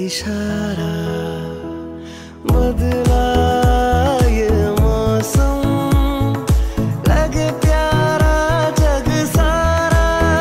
इशारा बदला ये मौसम, लगे प्यारा जग सारा,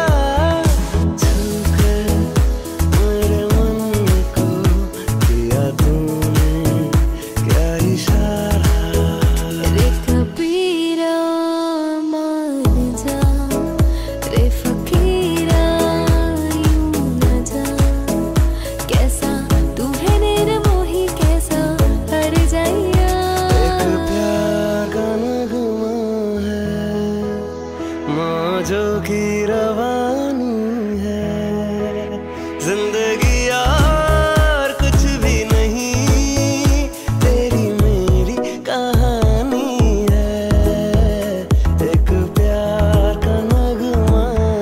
छूकर मेरे मन को किया तूने क्या इशारा। रे कबीरा मान जा, रे फकीरा यूं न जा, कैसा तू है निर्मोही कैसा हर जाइया। एक प्यार का नगमा है, मौजों की रवानी है, जिंदगी यार कुछ भी नहीं, तेरी मेरी कहानी है। एक प्यार का नगमा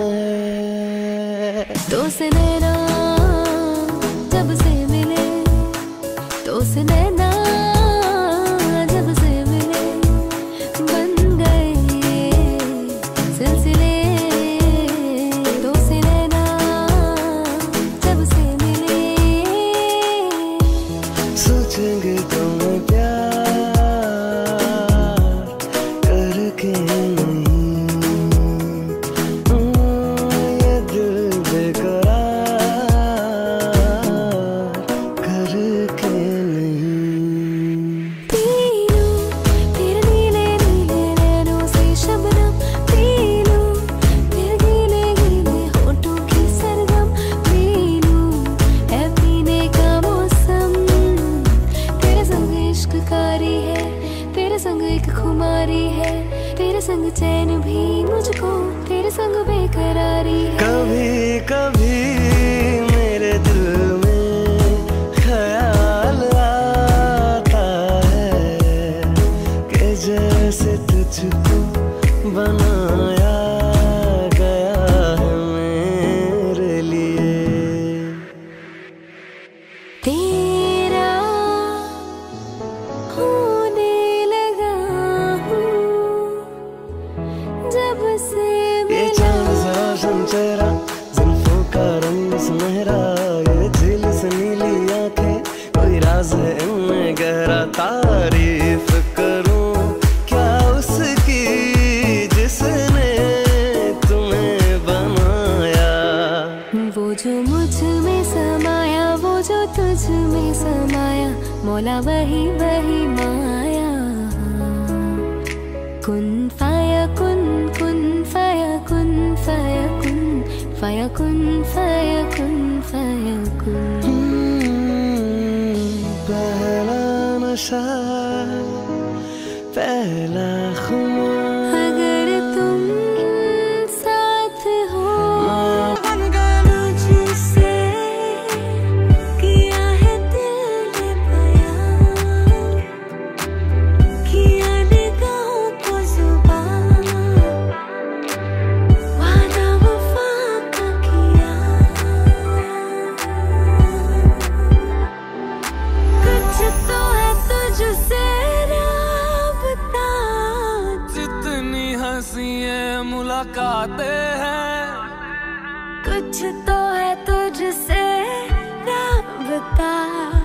है। तो से नैना जब से मिले, तो से नैना जब से मिले, बन गए सिलसिले। तो से नैना जब से मिले, सोचेंगे तुम्हें प्यार करके नहीं, ये दिल बेकरार करके नहीं। पी लूं तेरे नीले नीले नैनों से शबनम, पी लूं तेरे गीले गीले होठों की सरगम, पी लूं है पीने का मौसम। तेरे संग इश्क कारी है, तेरे संग एक खुमारी है, तेरे संग चैन भी मुझको, तेरे संग बेकरारी है। कभी कभी मेरे दिल में ख्याल आता है कि जैसे तुझको बनाया गया है मेरे लिए। तेरा होने लगा हूँ जब से ये मिला। चांद सा रोशन चेहरा, जुल्फों का रंग सुनहरा, ये झील से नीली आंखें, कोई राज है इनमें गहरा। तारीफ करूं क्या उसकी जिसने तुम्हें बनाया। वो जो मुझ में समाया, वो जो तुझ में समाया, मौला वही वही माया। कुन फाया कुन, कुन फाया कुन, फाया कुन, फाया कुन, फाया कुन, फाया कुन। पहला नशा, पहला खुमार, अगर तुम साथ हो, बन गया मुझसे किया है दिल ने बयां, किया निगाहों को जुबान, वादा वफा का किया। कुछ तो है तुझसे राबता, जितनी हंसी मुलाकातें हैं, कुछ तो है तुझसे राबता।